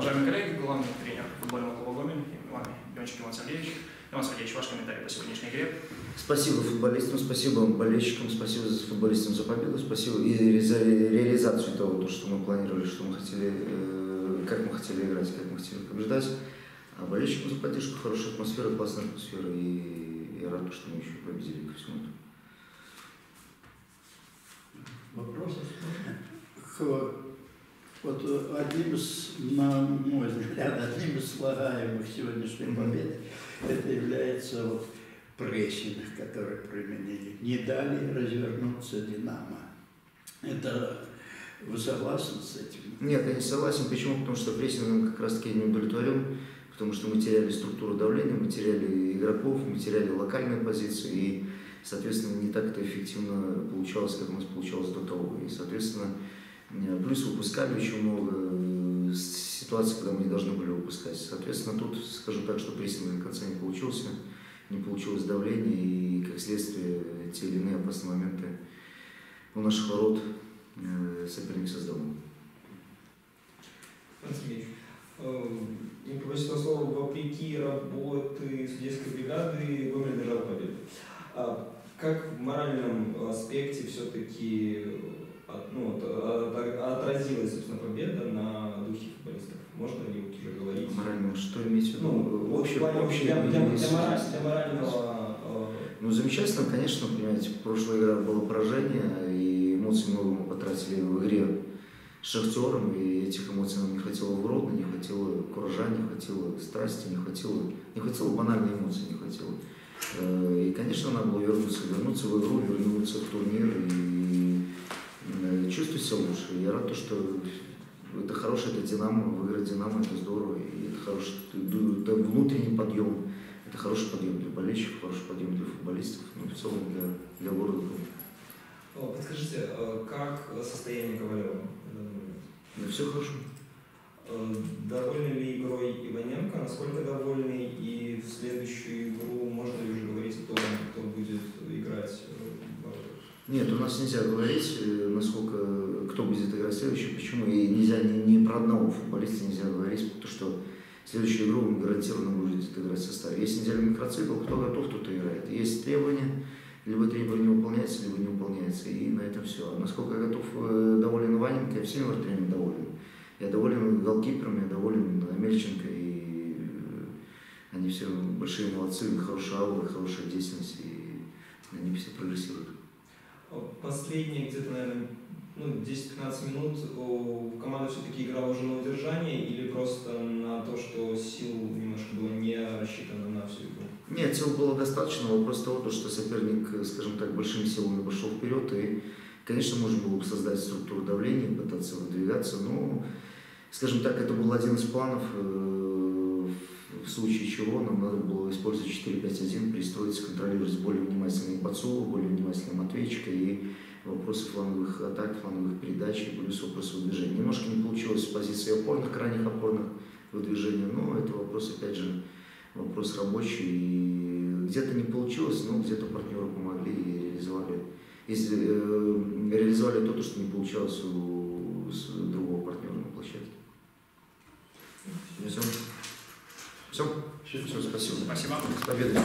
Уважаемые коллеги, главный тренер футбольного клуба «Гомель» Иончик Иван Сергеевич. Иван Сергеевич, ваш комментарий по сегодняшней игре. Спасибо футболистам, спасибо болельщикам, спасибо футболистам за победу, спасибо и за реализацию того, что мы планировали, что мы хотели, как мы хотели играть, как мы хотели побеждать. А болельщикам за поддержку, хорошая атмосфера, классная атмосфера, и я рад, что мы еще победили ко всему этому. Вопросы? Вот одним из, на мой взгляд, одним из слагаемых сегодняшней победы это является вот прессинг, который применили. Не дали развернуться «Динамо». Это вы согласны с этим? Нет, я не согласен. Почему? Потому что прессингом как раз-таки не удовлетворен, потому что мы теряли структуру давления, мы теряли игроков, мы теряли локальные позиции, и, соответственно, не так это эффективно получалось, как у нас получалось до того. И, соответственно, плюс выпускали очень много ситуаций, когда мы не должны были выпускать. Соответственно, тут скажу так, что прессинг до конца не получился, не получилось давление, и, как следствие, те или иные опасные моменты у наших ворот соперник создал. Сергеевич, не побоюсь этого слова, вопреки работы судейской бригады Гомель держал победу. Как в моральном аспекте все-таки отразилась, собственно, победа на духе футболистов? Можно ли вот уже говорить? Морально, что иметь в виду? Для морального... Ну, замечательно, конечно, понимаете, прошлая игра была поражение, и эмоций много мы потратили в игре с Шахтером, и этих эмоций нам не хватило в Гродно, не хватило куража, не хватило страсти, не хватило банальной эмоций, не хватило. И, конечно, надо было вернуться в игру, вернуться в турнир и чувствовать себя лучше. Я рад, что это хорошее, это «Динамо», выиграть «Динамо» это здорово, и это хороший это внутренний подъем, это хороший подъем для болельщиков, хороший подъем для футболистов, но в целом для города. Подскажите, как состояние Ковалева? Да, все хорошо. Довольны ли игрой Иваненко? Насколько довольны? И в следующую игру можно ли уже говорить о том, кто будет играть в воротах? Нет, у нас нельзя говорить, кто будет играть следующий, почему. И нельзя ни про одного футболиста нельзя говорить, потому что следующую игру он гарантированно будет играть в составе. Есть неделя микроцикл, кто готов, тот и играет. Есть требования, либо требования выполняются, либо не выполняются. И на этом все. А насколько я доволен Иваненко, я всеми вратарями доволен. Я доволен голкипером, я доволен Амельченко, и они все большие молодцы, хорошая аура, хорошая деятельность, и они все прогрессируют. Последние где-то, наверное, 10-15 минут команда все-таки играла уже на удержание или просто на то, что сил немножко было не рассчитано на всю игру? Нет, сил было достаточно, вопрос того, что соперник, скажем так, большими силами пошел вперед, и, конечно, можно было бы создать структуру давления, пытаться выдвигаться, но, скажем так, это был один из планов, в случае чего нам надо было использовать 4-5-1, перестроиться, контролировать более внимательно Бацова, более внимательно Матвейчика и вопросы фланговых атак, фланговых передач, и плюс вопросы выдвижения. Немножко не получилось с позиции опорных, крайних опорных выдвижения, но это вопрос, опять же, вопрос рабочий, и где-то не получилось, но где-то партнеры помогли и реализовали то, что не получалось у другого партнера на площадке. Все, спасибо. Спасибо. С победой.